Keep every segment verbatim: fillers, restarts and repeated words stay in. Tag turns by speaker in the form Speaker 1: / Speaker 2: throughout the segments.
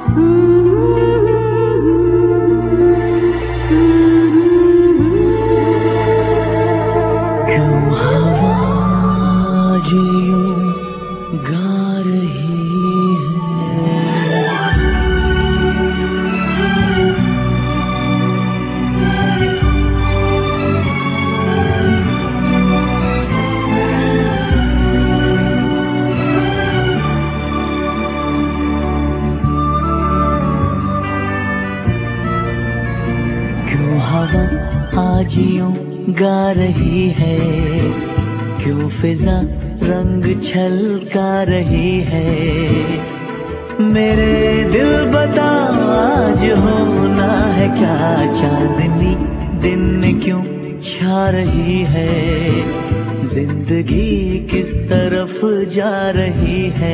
Speaker 1: गा रही है, क्यों फिजा रंग छलका रही है। मेरे दिल बता आज होना है क्या, चांदनी दिन में क्यों छा रही है। जिंदगी किस तरफ जा रही है।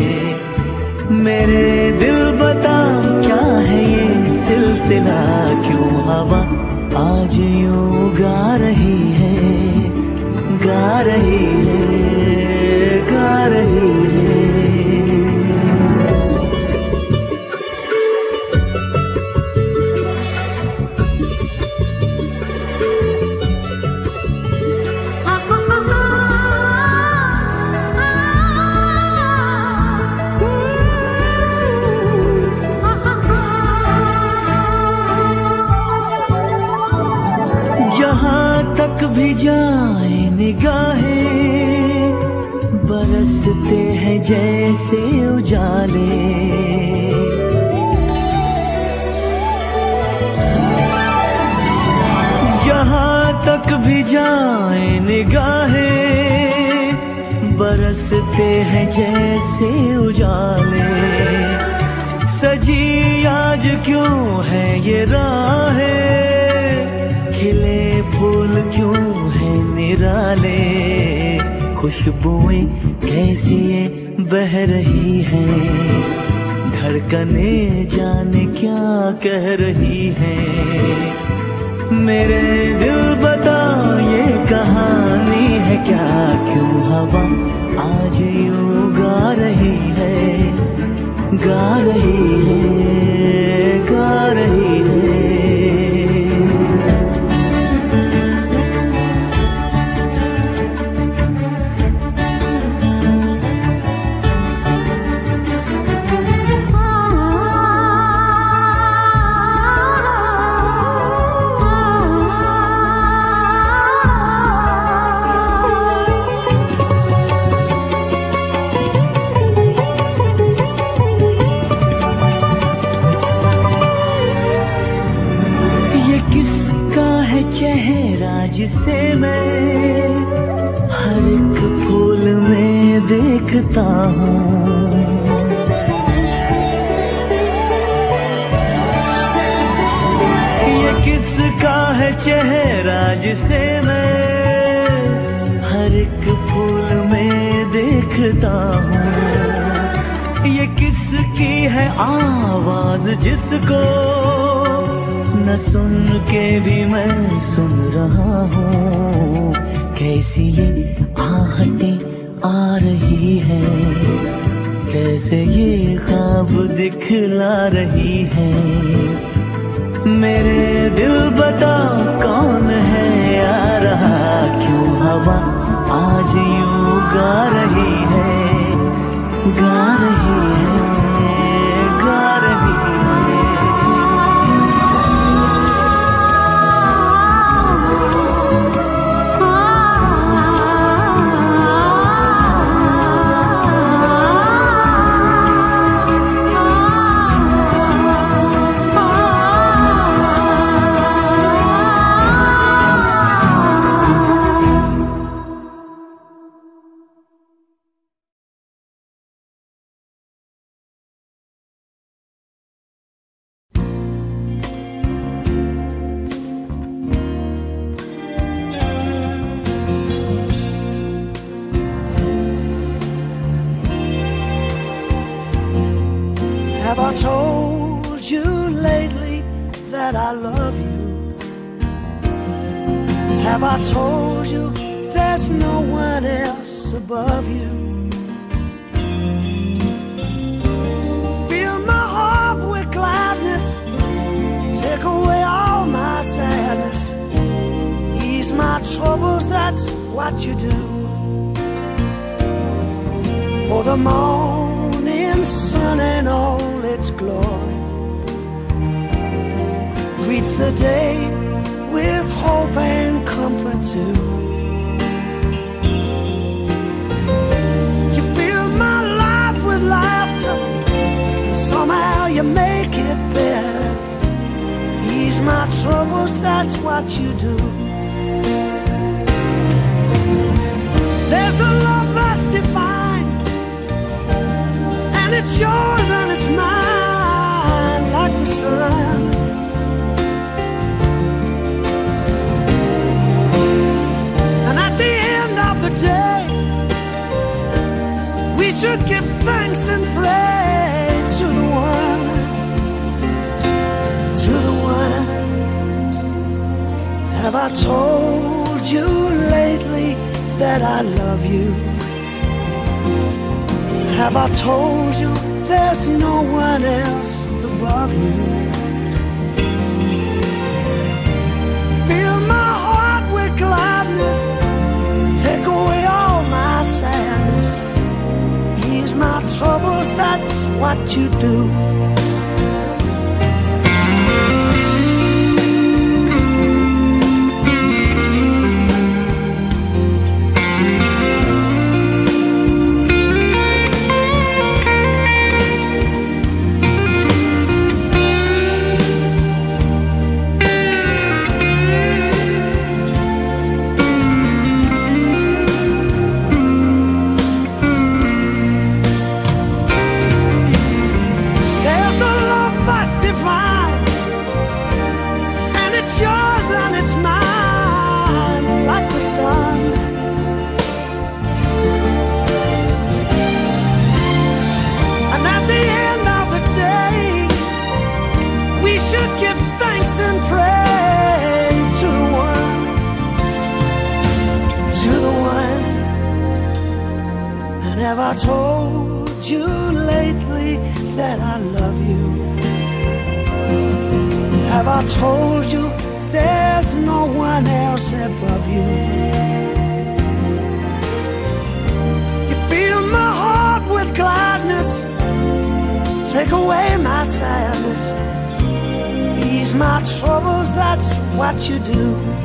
Speaker 1: मेरे दिल बता क्या है ये सिलसिला, क्यों हवा आज यूं गा रही है, गा रही है, गा रही है। तक भी जाए निगाहें, बरसते हैं जैसे उजाले। जहां तक भी जाए निगाहें, बरसते हैं जैसे उजाले। सजी आज क्यों है ये राहें, खिले फूल क्यों है निराले। खुशबुएं कैसी ये बह रही हैं, धड़कने जाने क्या कह रही हैं। मेरे दिल बता ये कहानी है क्या, क्यों हवा आज यूं गा रही है, गा रही है, गा रही है। चेहरा जिसे मैं हर एक फूल में देखता हूँ। ये किसका है चेहरा जिसे मैं हर एक फूल में देखता हूँ। ये किसकी है आवाज जिसको न सुन के भी मैं सुन रहा हूँ। कैसी ये आहटें आ रही है, कैसे ये ख्वाब दिखला रही है। मेरे दिल बता कौन है आ रहा, क्यों हवा आज यूं गा रही है, गा रही है, गा रही है।
Speaker 2: Have I told you lately that I love you? Have I told you there's no one else above you? Fill my heart troubles, that's what you do. For the morning sun and all its glory greets the day with hope and comfort too. You fill my life with laughter, and somehow you make it better. Ease my troubles, that's what you do. There's a love that's divine, and it's yours and it's mine, like the sun. And at the end of the day, we should give thanks and pray to the one, to the one. Have I told you lately that I love you? Have I told you there's no one else above you? Fill my heart with gladness, take away all my sadness, ease my troubles, that's what you do. Have I told you lately that I love you? Have I told you there's no one else above you? You fill my heart with gladness, take away my sadness, ease my troubles, that's what you do.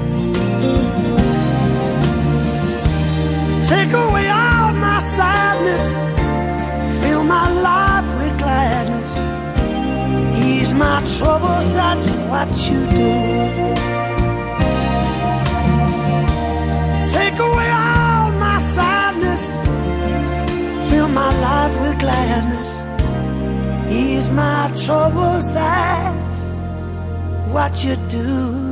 Speaker 2: Take away all my sadness, fill my life with gladness, ease my troubles, that's what you do. Take away all my sadness, fill my life with gladness, ease my troubles, that's what you do.